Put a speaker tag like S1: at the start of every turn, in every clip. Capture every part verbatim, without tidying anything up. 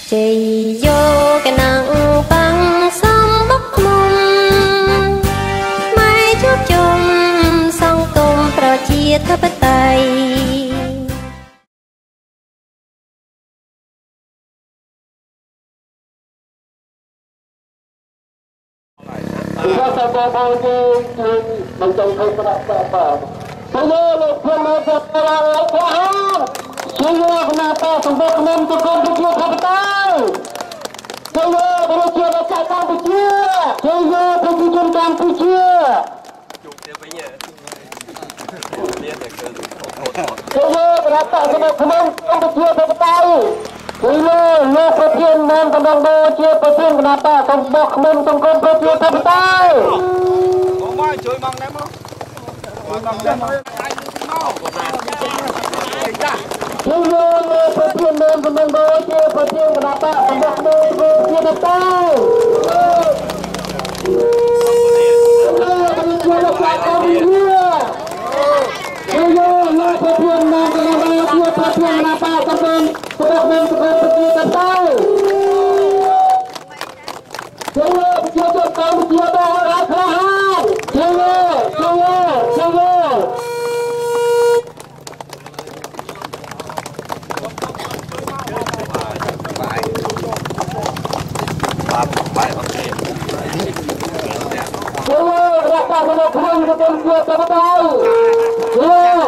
S1: Chị vô cái nắng băng sông bốc mông mấy chút chung song cùng pro chia thấp tay
S2: Kita sama-sama mencari apa-apa. Semua semua sekarang Tuhan. Semua kenapa semua kemen tukar bukit kapital. Semua berusia dekat Kampuchia. Semua presiden Kampuchia. Semua kenapa semua kemen Kampuchia kapital. Semua lo presiden dan Kampuchia presiden kenapa semua kemen tukar bukit kapital.
S3: Ôi chơi bằng em không? Chơi bằng em ơi.
S2: Semua presiden dan Kampuchia presiden kenapa semua kemen bukit kapital. Semua berusia dekat Kampuchia. Semua lo presiden dan Kampuchia presiden kenapa kemen tukar bukit kapital. Semua pejabat Kampuchia bahwa Tuhan. Semua, semua, semua. Semua rakyat semua kemen Kampuchia kapital. Semua.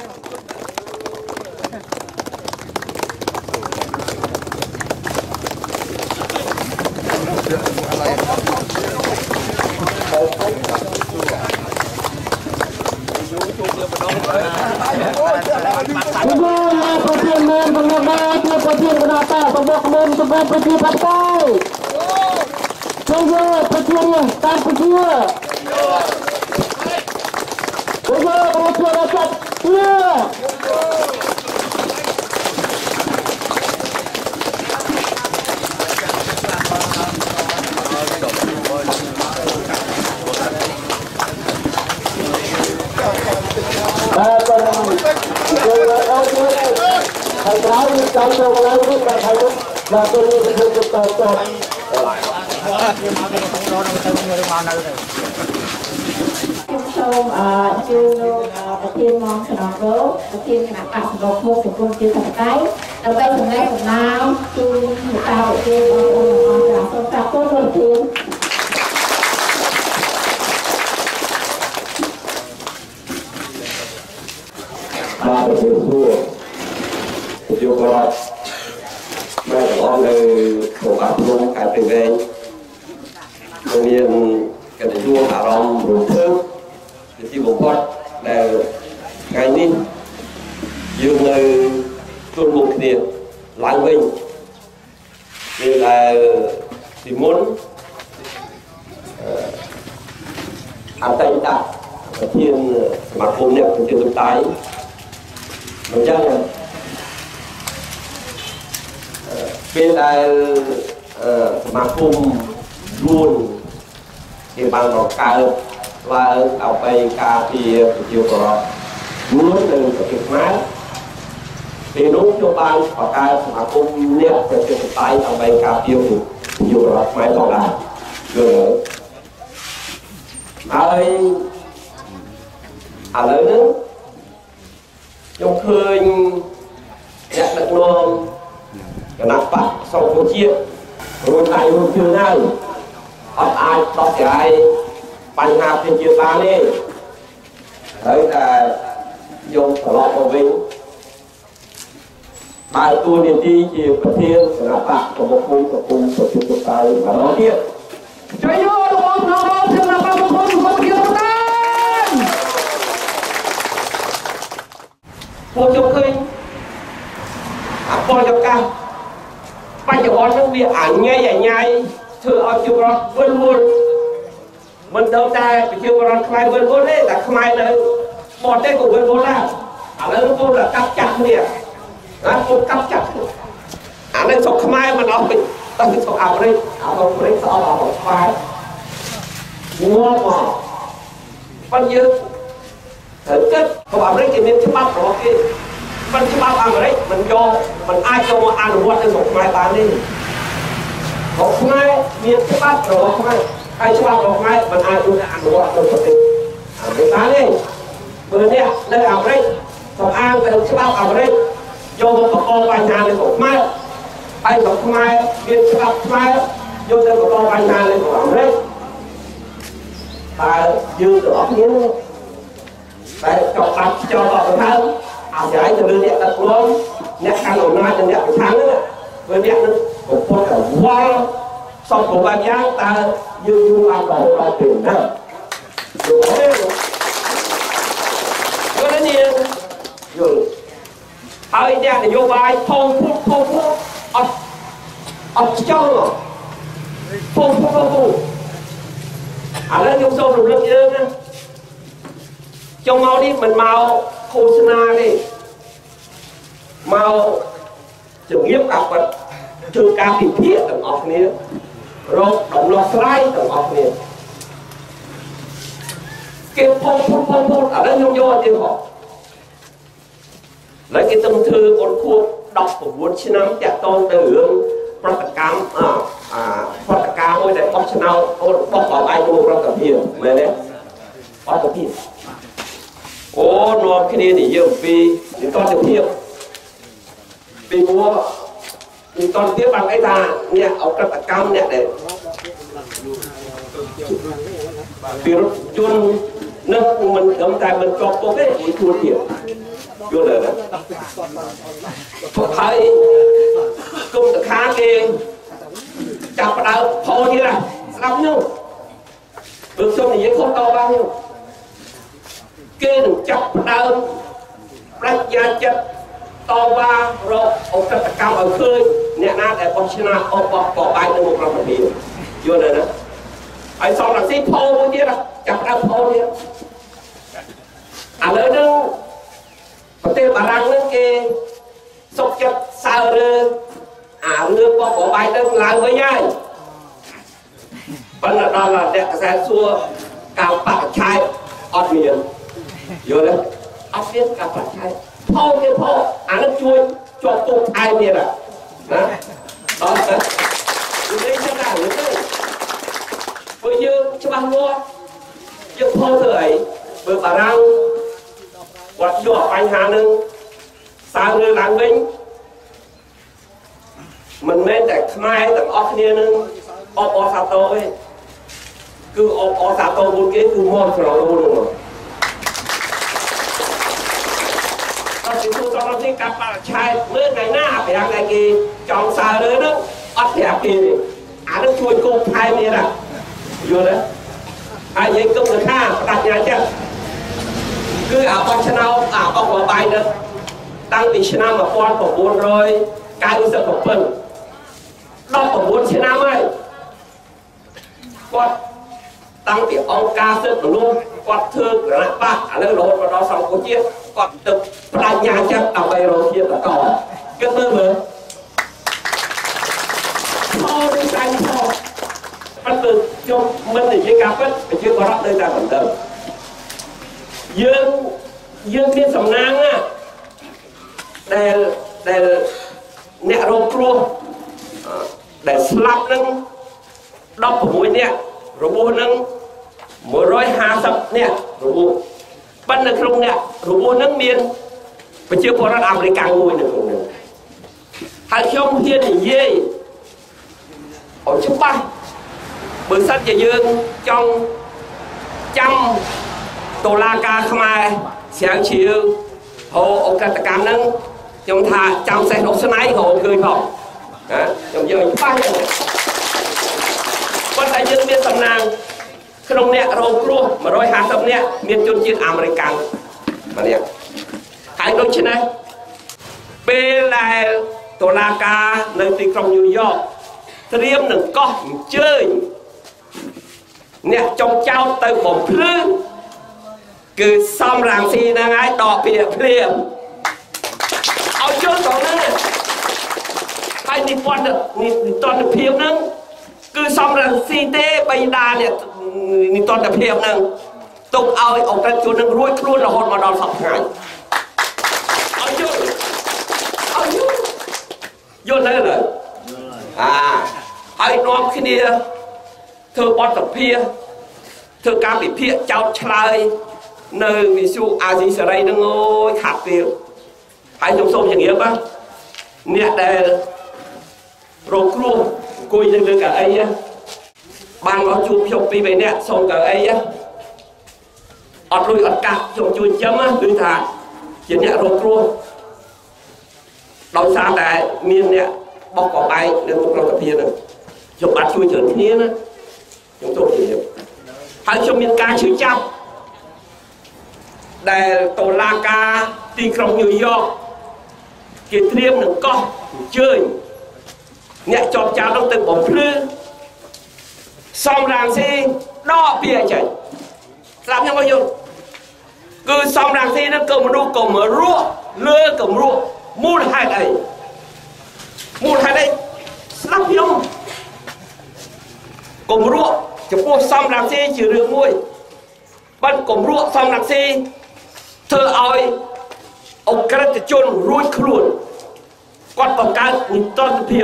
S2: Semua presiden dan Kampuchia presiden kenapa semua kemen tukar bukit kapital. Semua presiden Kampuchia. Semua berusia dekat dia. Thầy giáo đi trong cho con lấy biết thầy lúc là tôi đi được được được được
S4: Trong chươngประเทศมองขนมโรสประเทศขนาดอัดดอกมุกของคนจีนไต้เราไปถึงไหนของน้ำจูนหมูตาประเทศองค์องค์จากต้นจากต้นเลยที
S2: มาเป็นผู้ผู้ยกรับแม่ของในของอาชีพการเป็นเองโรงเรียนการเรียนรู้อารมณ์รู้เพิ่มที่ผมพูดในไงนี้ยืนในช่วงบุกเนี่ยหลังวิ่งนี่là thì muốn ăn tay ta thiên mặt hôm đẹp trên tấm tay mình chắc là bên là mặt hôm luôn thì bằng nó cao và ở đây ca thì chiều có muốn từ cái máy thì đúng cho ban và ca mặt hôm đẹp trên tấm tay ở đây ca tiêu thì nhiều là máy còn lại rồi ơi à lớn nữa trong khơi nhặt được luôn cái nắp bắt sau phố chia rồi ai luôn chưa nào ở ai đó thì ai bánh hạt trên chia ba đi đấy là dùng thở lọt vào vinh bài tu niệm đi chỉ có thiên cái nắp bắt của một cung của cung của chúng tôi tay và đó kia chơi vô đúng không nó không thiên nắp bắt một cung của kia một chục khơi à coi cho căng bây giờ bọn những việc ảnh ngay vậy nhai thưa ở chụp rồi vân vân mình đâu ta phải chụp rồi khai vân vân đấy là khai này bọn đây của vân vân là à nó vân là cắt chặt nè nó vân cắt chặt à nó sọc khai mà nó bị tao bị sọc ảo đây ảo không có đấy sọ vào một khai mua mà bao nhiêu thực chất không ảo đấy thì mình sẽ bắt rồi มันច្បាប់អាមេរិកមិនយកមិនអាចយកមកអនុវត្តនៅស្រុកខ្មែរបានទេរបស់ខ្មែរមានច្បាប់របស់ខ្មែរហើយច្បាប់របស់ខ្មែរមិនអាចយកអនុវត្តទៅប្រទេសអាមេរិកបានទេបើនេះនៅអាមេរិកសំអាងទៅច្បាប់អាមេរិកយកមកបង្កបញ្ហានៅក្នុងខ្មែរហើយរបស់ខ្មែរមានច្បាប់ខ្មែរយកទៅបង្កបញ្ហានៅក្នុងអាមេរិកតើយើងទាំងអស់គ្នាតែចង់បាត់ចោលអត់ទៅអាស្រ័យទៅលើអ្នកដឹកនាំអ្នកកាន់អំណាចនិងអ្នកប្រឆាំងហ្នឹងព្រោះអ្នកនឹងកំពុងតែវាល់សពគ្រប់យ៉ាងតើយើងយូរបានដល់ដល់ពេលណាយល់ទេយល់ទេយល់ហើយអ្នកនយោបាយធំពុះធំពុះអត់អត់ចង់ធំពុះធំពុះឥឡូវខ្ញុំសូមរំលឹកយើងណាចុងមកនេះមិនមកឃោសនាទេមកជំរាបអាប់ធ្វើការពិភាក្សាទាំងអស់គ្នារកដំណោះស្រាយទាំងអស់គ្នាគេពុំពុំពុំពុំឥឡូវខ្ញុំយកទៅហ៎ឡើយគេទៅធ្វើអនខួបដប់៩ឆ្នាំតាក់ទងទៅរឿងប្រតិកម្មអាអាប្រតិកម្មមួយដែលបោះឆ្នោតរបស់បបាយទៅរដ្ឋាភិបាលមែនទេអត់ទៅពីអូនាំគ្នានិយាយអំពីនិតទៅភាពពីព្រោះនិតទៅទៀតបានអីថាអ្នកអក្រិតកម្មអ្នកដែលពីរជននឹងមិនត្រឹមតែមិនជាប់ពុកទេមួយខ្លួនទៀតយល់ទេហើយគុំតខាគេចាប់ផ្ដើមផោទៀតណាស្ដាប់នោះបើខ្ញុំនិយាយខុសតបាននោះគេនឹងចាប់ផ្ដើមប្រាជ្ញាចិត្តតវ៉ារកអក្រិតកម្មឲ្យឃើញអ្នកណាដែលបោះឆ្នោតអបបបបាយនៅមុខរដ្ឋាភិបាលយល់ទេណាហើយសំរងស៊ីផោមួយទៀតចាប់ផ្ដើមផោទៀតឥឡូវហ្នឹងប្រទេសបារាំងហ្នឹងគេសុកចិត្តសើរើអារឿងបបបាយទៅឡើងវិញហើយប៉ុន្តែដល់អ្នកកសែតសួរកៅបកឆាយអត់មានយល់ទេអត់មានកៅបកឆាយផោគេផោអានឹងជួយជាប់ទុកឯទៀតណាដល់ទៅនិយាយចឹងដែរទៅព្រោះយើងច្បាស់លាស់យើងផោធ្វើអីបើបារាំងគាត់យកបញ្ហានឹងសើរើឡើងវិញមិនមែនតែខ្មែរទាំងអស់គ្នានឹងអបអសាទរទេគឺអបអសាទរមួយគេគឺមកស្រឡូននោះអត់ទីទូទៅដល់នេះកាប់បាក់ឆែកមើលថ្ងៃណាប្រាប់តែគេចង់សើរើនោះអត់ប្រាប់គេទេអានឹងជួយគោថែមទៀតណាយល់ទេហើយនិយាយគុំទៅខាបដិញ្ញាចិត្តគឺអាបោះឆ្នោតអាបោះបបាយនេះតាំងពីឆ្នាំ១៩៩៧ ដប់៩ឆ្នាំហើយគាត់តាំងពីអង្គការសិទ្ធិមនុស្សគាត់ធ្វើគណៈបកឥឡូវរហូតមកដល់សង្គមជាតិគាត់ទៅបដិញ្ញាចិត្តដើម្បីរកជាតិបន្តគិតមើលមើលអូនេះតែនេះផងប៉ុន្តែខ្ញុំមិននិយាយការពិតប្រជាពលរដ្ឋនៅតែមិនដឹងយើងយើងមានសំណាងណាដែលដែលអ្នករងគ្រោះដែលស្លាប់នឹងដប់៦នាក់របួសនឹងមួយរយហាសិបនាក់របួសប៉ុន្តែក្នុងអ្នករបួសនឹងមានប្រជាពលរដ្ឋអាមេរិកមួយនៅក្នុងនោះហើយខ្ញុំហ៊ាននិយាយឲ្យច្បាស់បើសិនជាយើងចង់ចាំតុលាការខ្មែរស្រាវជ្រាវហៅអក្រិតកម្មហ្នឹងខ្ញុំថាចាំសេះដុសស្នៃក៏ឃើញផងណាខ្ញុំយកឲ្យច្បាស់ហ្នឹងប៉ុន្តែយើងមានសំណាងក្នុងអ្នករងគ្រោះមួយរយហាសិបនាក់មានជនជាតិអាមេរិកម្នាក់ហើយដូច្នេះពេលដែលតុលាការនៅទីក្រុងញូវយ៉កត្រៀមនឹងកោះអញ្ជើញអ្នកចុងចោតទៅបំភ្លឺគឺសំរាំងស៊ីហ្នឹងហើយដកពាក្យភ្លាមឲ្យយល់ដល់ហ្នឹងហើយនិពន្ធនិតន្តភាពហ្នឹងគឺសំរាំងស៊ីទេបៃតានេះនិតន្តភាពហ្នឹងទុកឲ្យអក្រិតជននឹងរួចខ្លួនរហូតមកដល់សប្តាហ៍ឲ្យយល់ឲ្យយល់យល់ទៅលើអាហើយហើយនាំគ្នាធ្វើបទសភាធ្វើការវិភាគចោតឆ្លើយនៅវិសុអាស៊ីសេរីនឹងអូយខាត់ពេលហើយខ្ញុំសូមជម្រាបណាអ្នកដែលរងគ្រោះអង្គុយនៅលើកៅអីបានមកជួបខ្ញុំពីរបីនាក់សូមកៅអីអត់លុយអត់កាក់ខ្ញុំជួយចិញ្ចឹមគឺថាជាអ្នករងគ្រោះដោយសារតែមានអ្នកបោះកបែកនៅក្នុងសភានឹងខ្ញុំបានជួយច្រើនគ្នាណាខ្ញុំសូមជម្រាបហើយខ្ញុំមានការជឿចាប់ដែលតុលាការទីក្រុងញូវយ៉កគេត្រៀមនឹងកោះអញ្ជើញអ្នកជាប់ចោទនឹងទៅបំភ្លឺសំរាំងស៊ីដកពីអញ្ចឹងស្ដាប់ខ្ញុំមកយល់គឺសំរាំងស៊ីនឹងគឺមនុស្សកម្រក់លើកម្រក់មូលហេតុអីមូលហេតុអីស្ដាប់ខ្ញុំកម្រក់ចំពោះសំរាំងស៊ីជារឿងមួយបាត់កម្រក់សំរាំងស៊ីធ្វើឲ្យអក្រិតជនរួចខ្លួនគាត់បង្កើតនិតន្តភាព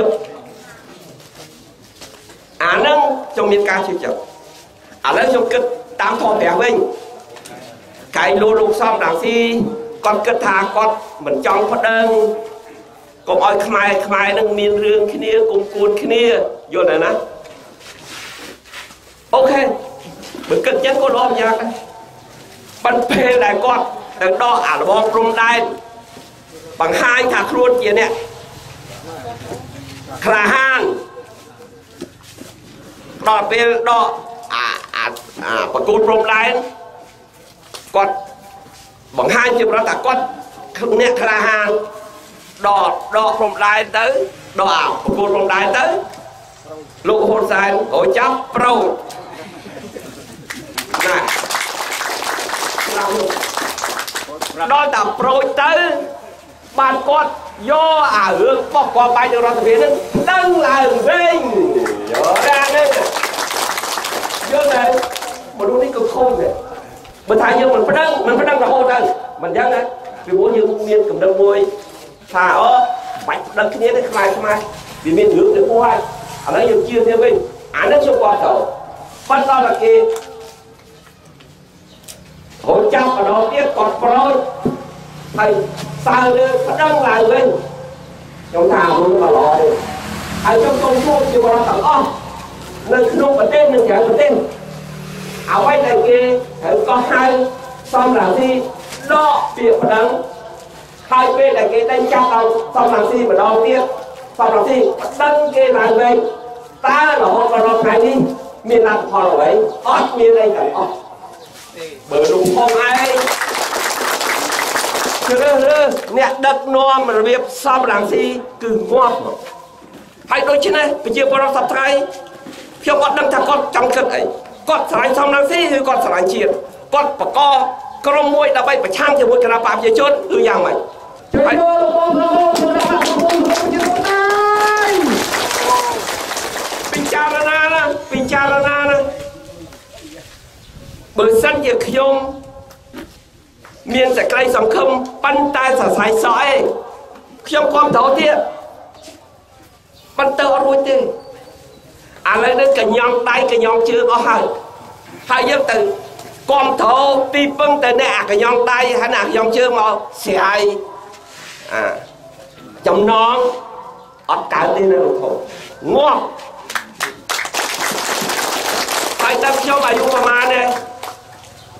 S2: អានឹងខ្ញុំមានការជឿជាក់ឥឡូវខ្ញុំគិតតាមធម៌ព្រះវិញកាយលោកលោកសំរាំងស៊ីគាត់គិតថាគាត់មិនចង់ប្តឹងកុំឲ្យខ្មែរខ្មែរនឹងមានរឿងគ្នាគុំគួនគ្នាយល់ទេណាអូខេបើគិតចឹងក៏ល្អម្យ៉ាងដែរបានពេលដែលគាត់ទៅដកអាលបងព្រំដែនបង្ហាញថាខ្លួនជាអ្នកក្លាហានដល់ពេលដកអាអាប្រកួតព្រំដែនគាត់បង្ហាញជាប្រវត្តិថាគាត់អ្នកក្លាហានដកដកព្រំដែនទៅដកអាប្រកួតព្រំដែនទៅលោកហ៊ុនសែនក៏ចាប់ប្រូចណាដល់តែប្រូចទៅបានគាត់យកអារឿងបោះគាត់បាយទៅរដ្ឋាភិបាលនឹងដឹងឡើងវិញយកដល់នេះយកតែមនុស្សនេះក៏ខូចដែរបើថាយើងមិនប្តឹងមិនប្តឹងរហូតទៅមិនអញ្ចឹងណាពីព្រោះយើងមានកម្រិតមួយថាអូបាច់ប្តឹងគ្នាទេខ្លាចខ្មាស់វាមានរឿងទៅពោះហើយឥឡូវយើងជឿទៅវិញអានេះខ្ញុំគាត់ទៅប៉ុន្តែដល់គេហូចចាប់ម្ដងទៀតគាត់ប្រូចហើយសើលើប្តឹងឡើងវិញខ្ញុំថាមនុស្សក៏ល្អទេហើយខ្ញុំសូមជួបជាបរិបទទាំងអស់នៅក្នុងប្រទេសនិងក្រៅប្រទេសអ្វីដែលគេត្រូវកោះហៅសំរាំងស៊ីដកពាក្យប្តឹងហើយពេលដែលគេតែចាប់ដល់សំរាំងស៊ីម្ដងទៀតសំរាំងស៊ីប្តឹងគេឡើងវិញតើរហូតដល់ថ្ងៃនេះមានលទ្ធផលអ្វីអត់មានអីទាំងអស់បើលោកផងឯងជ្រើសរើសអ្នកដឹកនាំរបៀបសំរាំងស៊ីគឺងាប់មកហើយដូច្នេះប្រជាពលរដ្ឋសប្តាហ៍ខ្ញុំអត់ដឹងថាគាត់ចង់គិតអីគាត់ស្រឡាញ់សំរាំងស៊ីឬគាត់ស្រឡាញ់ជាតិគាត់បកក្រុមមួយដើម្បីប្រឆាំងជាមួយគណៈបព្វជិជនឬយ៉ាងម៉េចហើយពិចារណាណាពិចារណាណាបើសិនជាខ្ញុំមានសេចក្តីសង្ឃឹមប៉ុន្តែសរសៃសក់ឯងខ្ញុំគ្រប់គ្រងទៀតប៉ុន្តែអត់រួចទេឥឡូវនេះកញ្ញង់ដៃកញ្ញង់ជើងអស់ហើយហើយយើងទៅគ្រប់គ្រងទីពឹងទៅអ្នកអាកញ្ញង់ដៃហើយអ្នកអាកញ្ញង់ជើងមកស្រាយអាចំណងអត់កើតទេនៅលោកធំងាប់ហើយតែខ្ញុំអាយុប្រហែលទេ